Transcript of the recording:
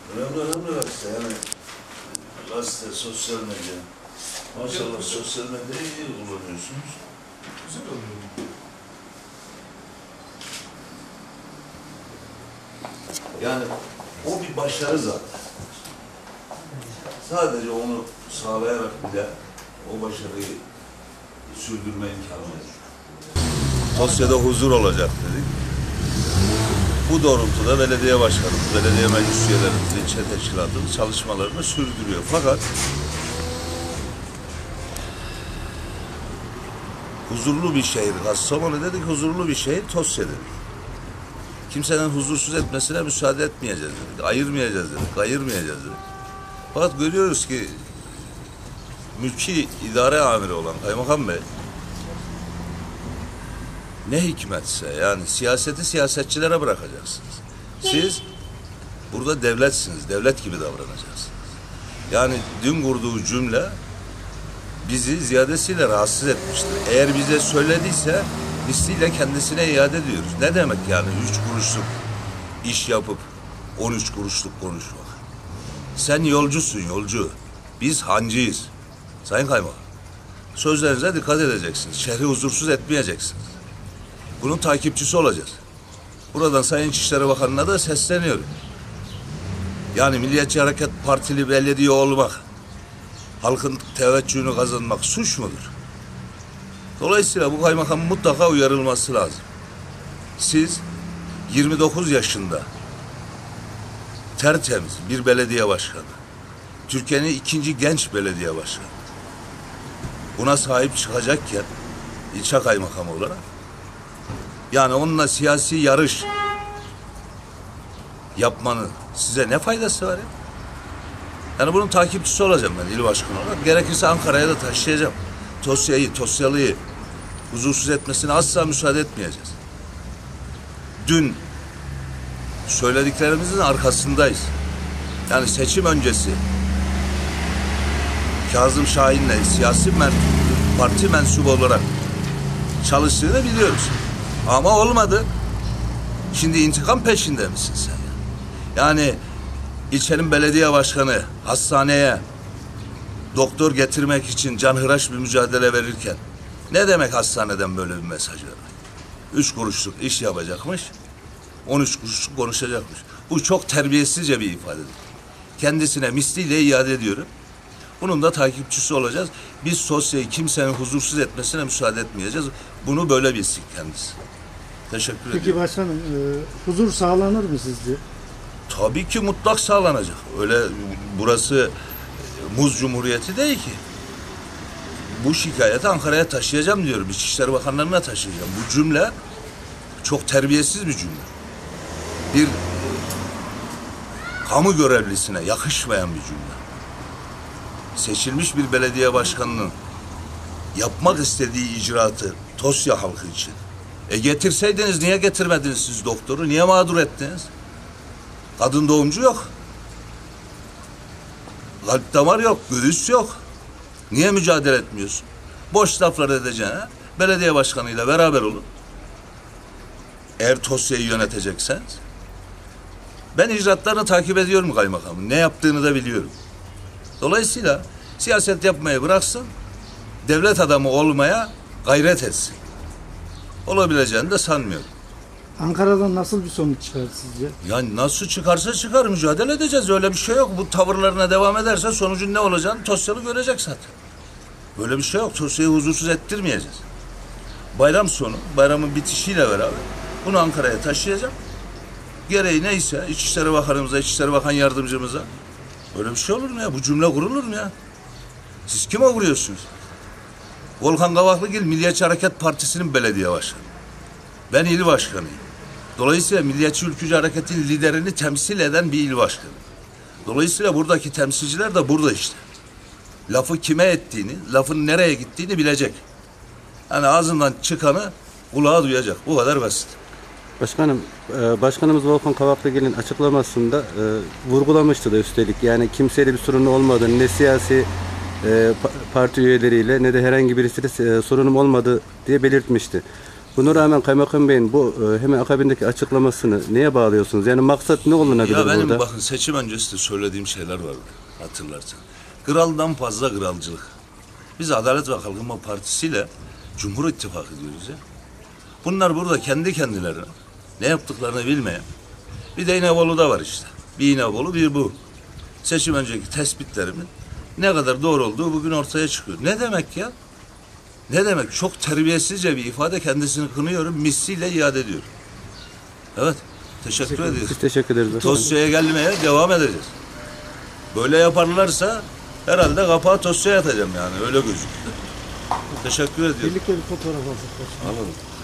Önemli gazete yani. Gazete, sosyal medya. Maşallah sosyal medyayı iyi kullanıyorsunuz. Güzel oluyor. Yani o bir başarı zaten. Sadece onu sağlayarak bile o başarıyı sürdürme imkanı var. Tosya'da huzur olacak dedik. Bu doğrultuda belediye başkanımız, belediye meclis üyelerimiz, ilçe teşkilatımız çalışmalarını sürdürüyor. Fakat huzurlu bir şehir, Kastamonu dedik, huzurlu bir şehir Tosya dedik. Kimsenin huzursuz etmesine müsaade etmeyeceğiz dedik, ayırmayacağız dedik, ayırmayacağız dedik. Fakat görüyoruz ki mülki idare amiri olan Kaymakam Bey ne hikmetse yani siyaseti siyasetçilere bırakacaksınız. Siz burada devletsiniz, devlet gibi davranacaksınız. Yani dün kurduğu cümle bizi ziyadesiyle rahatsız etmiştir. Eğer bize söylediyse misliyle kendisine iade ediyoruz. Ne demek yani 3 kuruşluk iş yapıp 13 kuruşluk konuşmak? Sen yolcusun, yolcu. Biz hancıyız. Sayın Kaymakam, sözlerinize dikkat edeceksiniz. Şehri huzursuz etmeyeceksiniz. Bunun takipçisi olacağız. Buradan Sayın İçişleri Bakanı'na da sesleniyorum. Yani Milliyetçi Hareket Partili belediye olmak, halkın teveccühünü kazanmak suç mudur? Dolayısıyla bu kaymakamın mutlaka uyarılması lazım. Siz 29 yaşında tertemiz bir belediye başkanı, Türkiye'nin 2. genç belediye başkanı, buna sahip çıkacakken ilçe kaymakamı olarak yani onunla siyasi yarış yapmanın size ne faydası var ya? Yani bunun takipçisi olacağım ben il başkanı olarak. Gerekirse Ankara'ya da taşıyacağım. Tosyalı'yı huzursuz etmesine asla müsaade etmeyeceğiz. Dün söylediklerimizin arkasındayız. Yani seçim öncesi Kazım Şahin'le siyasi parti mensubu olarak çalıştığını biliyoruz. Ama olmadı. Şimdi intikam peşinde misin sen? Yani ilçenin belediye başkanı hastaneye doktor getirmek için canhıraş bir mücadele verirken ne demek hastaneden böyle bir mesaj vermek? 3 kuruşluk iş yapacakmış, 13 kuruşluk konuşacakmış. Bu çok terbiyesizce bir ifadedir. Kendisine misliyle iade ediyorum. Bunun da takipçisi olacağız. Biz sosyayı kimsenin huzursuz etmesine müsaade etmeyeceğiz. Bunu böyle bilsin kendisi. Teşekkür ediyorum. Peki başkanım, huzur sağlanır mı sizce? Tabii ki mutlak sağlanacak. Öyle burası muz cumhuriyeti değil ki. Bu şikayeti Ankara'ya taşıyacağım diyorum. İçişleri Bakanlarına taşıyacağım. Bu cümle çok terbiyesiz bir cümle. Bir kamu görevlisine yakışmayan bir cümle. Seçilmiş bir belediye başkanının yapmak istediği icraatı Tosya halkı için. Getirseydiniz niye getirmediniz siz doktoru? Niye mağdur ettiniz? Kadın doğumcu yok. Kalp damar yok, göğüs yok. Niye mücadele etmiyorsun? Boş laflar edeceğine belediye başkanıyla beraber olun. Eğer Tosya'yı yönetecekseniz. Ben icraatlarını takip ediyorum kaymakamın. Ne yaptığını da biliyorum. Dolayısıyla siyaset yapmayı bıraksın, devlet adamı olmaya gayret etsin. Olabileceğini de sanmıyorum. Ankara'dan nasıl bir sonuç çıkar sizce? Yani nasıl çıkarsa çıkar, mücadele edeceğiz. Öyle bir şey yok. Bu tavırlarına devam ederse sonucun ne olacağını Tosyalı görecek zaten. Böyle bir şey yok. Tosya'yı huzursuz ettirmeyeceğiz. Bayram sonu, bayramın bitişiyle beraber bunu Ankara'ya taşıyacağım. Gereği neyse İçişleri Bakanımıza, İçişleri Bakan Yardımcımıza. Böyle bir şey olur mu ya? Bu cümle kurulur mu ya? Siz kime vuruyorsunuz? Volkan Kavaklıgil Milliyetçi Hareket Partisi'nin belediye başkanı. Ben il başkanıyım. Dolayısıyla Milliyetçi Ülkücü Hareket'in liderini temsil eden bir il başkanı. Dolayısıyla buradaki temsilciler de burada işte. Lafı kime ettiğini, lafın nereye gittiğini bilecek. Yani ağzından çıkanı kulağa duyacak. Bu kadar basit. Başkanım, Başkanımız Volkan Kavaklıgil'in açıklamasında vurgulamıştı da üstelik. Yani kimseyle bir sorunu olmadığını, ne siyasi parti üyeleriyle ne de herhangi birisiyle sorunum olmadı diye belirtmişti. Buna rağmen Kaymakam Bey'in bu hemen akabindeki açıklamasını neye bağlıyorsunuz? Yani maksat ne olunabilir Ya benim burada? bakın seçim öncesi de söylediğim şeyler vardı hatırlarsan. Kraldan fazla kralcılık. Biz Adalet ve Kalkınma Partisi ile Cumhur İttifakı diyoruz ya. Bunlar burada kendi kendilerine ne yaptıklarını bilmeyen bir de İnebolu'da var işte. Bir İnebolu bir bu. Seçim önceki tespitlerimin ne kadar doğru olduğu bugün ortaya çıkıyor. Ne demek ya? Ne demek? Çok terbiyesizce bir ifade, kendisini kınıyorum, misliyle iade ediyorum. Evet, teşekkür ediyoruz. Biz teşekkür ederiz başkanım. Tosya'ya gelmeye devam edeceğiz. Böyle yaparlarsa herhalde kapağı Tosya'ya atacağım yani, öyle gözüküyor. Teşekkür ediyorum. Birlikte bir fotoğraf alsak başkanım. Anladım.